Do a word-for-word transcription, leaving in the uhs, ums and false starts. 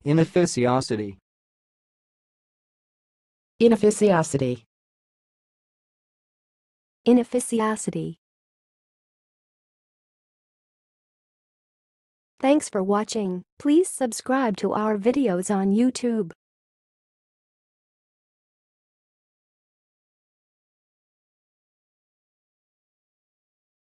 Inofficiosity. Inofficiosity. Inofficiosity. Thanks for watching. Please subscribe to our videos on YouTube.